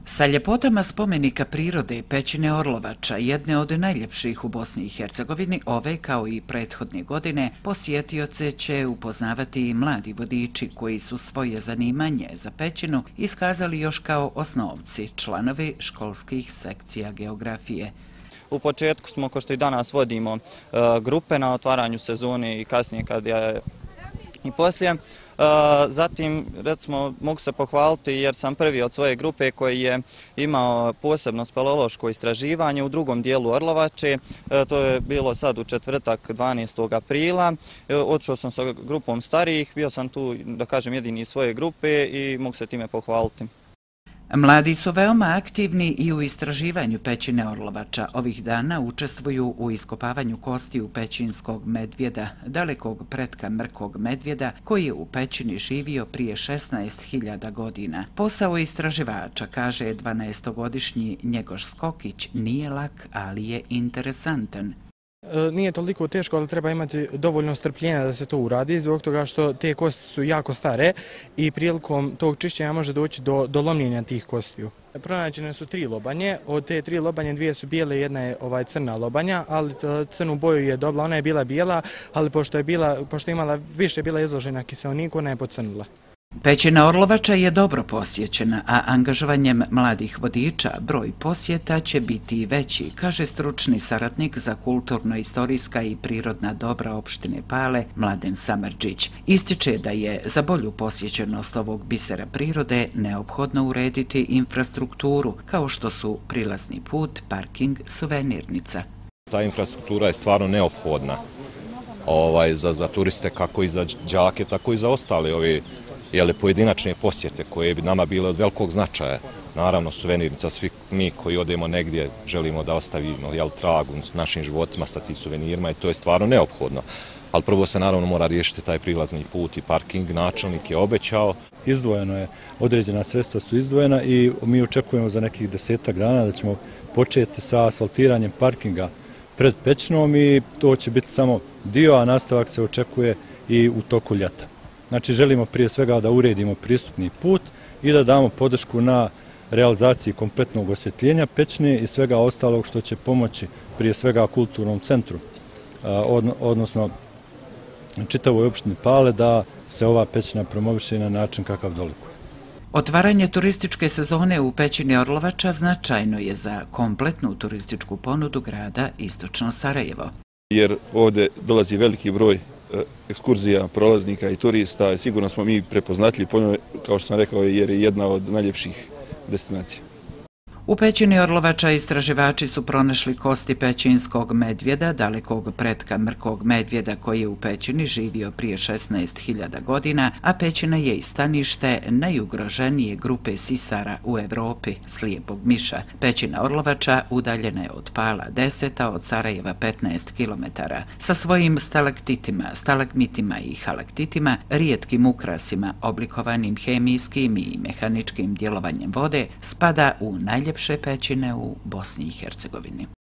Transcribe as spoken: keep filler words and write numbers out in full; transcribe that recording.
Sa ljepotama spomenika prirode Pećine Orlovača, jedne od najljepših u Bosni i Hercegovini, ove kao i prethodne godine posjetioce će upoznavati i mladi vodiči koji su svoje zanimanje za pećinu iskazali još kao osnovci, članovi školskih sekcija geografije. U početku smo, kao što i danas vodimo, grupe na otvaranju sezone i kasnije kad je i poslije. Zatim, recimo, mogu se pohvaliti jer sam prvi od svoje grupe koji je imao posebno speleološko istraživanje u drugom dijelu Orlovače. To je bilo sad u četvrtak dvanaestog aprila. Otišao sam sa grupom starijih, bio sam tu, da kažem, jedini iz svoje grupe i mogu se time pohvaliti. Mladi su veoma aktivni i u istraživanju Pećine Orlovača. Ovih dana učestvuju u iskopavanju kostiju pećinskog medvjeda, dalekog pretka Mrkog medvjeda, koji je u pećini živio prije šesnaest hiljada godina. Posao istraživača, kaže dvanaestogodišnji Njegoš Skokić, nije lak, ali je interesantan. Nije toliko teško, ali treba imati dovoljno strpljenja da se to uradi, zbog toga što te kosti su jako stare i prilikom tog čišćenja može doći do, do lomljenja tih kostiju. Pronađene su tri lobanje, od te tri lobanje dvije su bijele, jedna je ovaj, crna lobanja, ali crnu boju je dobila, ona je bila bijela, ali pošto je, bila, pošto je imala više bila izložena kiselniku, ona je pocrnula. Pećina Orlovača je dobro posjećena, a angažovanjem mladih vodiča broj posjeta će biti veći, kaže stručni saradnik za kulturno-istorijska i prirodna dobra opštine Pale Mladen Samardžić. Ističe da je za bolju posjećenost ovog bisera prirode neophodno urediti infrastrukturu, kao što su prilazni put, parking, suvenirnica. Ta infrastruktura je stvarno neophodna ovaj, za, za turiste, kako i za đake, tako i za ostale ove jele, pojedinačne posjete koje bi nama bile od velikog značaja. Naravno, suvenirnica, svi mi koji odemo negdje želimo da ostavimo jel, tragu našim životima sa tim suvenirima i to je stvarno neophodno. Ali prvo se naravno mora riješiti taj prilazni put i parking, načelnik je obećao. Izdvojeno je, određena sredstva su izdvojena i mi očekujemo za nekih desetak dana da ćemo početi sa asfaltiranjem parkinga pred Pećinom i to će biti samo dio, a nastavak se očekuje i u toku ljeta. Znači želimo prije svega da uredimo pristupni put i da damo podršku na realizaciji kompletnog osvjetljenja Pećine i svega ostalog što će pomoći prije svega kulturnom centru, odnosno čitavoj opštini Pale da se ova Pećina promoviše na način kakav dolikuje. Otvaranje turističke sezone u Pećini Orlovača značajno je za kompletnu turističku ponudu grada Istočno Sarajevo. Jer ovdje dolazi veliki broj ekskurzija, prolaznika i turista. Sigurno smo mi prepoznatljivi po njoj, kao što sam rekao, jer je jedna od najljepših destinacija. U Pećini Orlovača istraživači su pronašli kosti pećinskog medvjeda, dalekog pretka Mrkog medvjeda koji je u Pećini živio prije šesnaest hiljada godina, a Pećina je i stanište najugroženije grupe sisara u Evropi, slijepog miša. Pećina Orlovača udaljena je od Pala deset, a od Sarajeva petnaest kilometara. Sa svojim stalaktitima, stalagmitima i halaktitima, rijetkim ukrasima, oblikovanim hemijskim i mehaničkim djelovanjem vode, spada u najljepše pećine u Bosni i Hercegovini.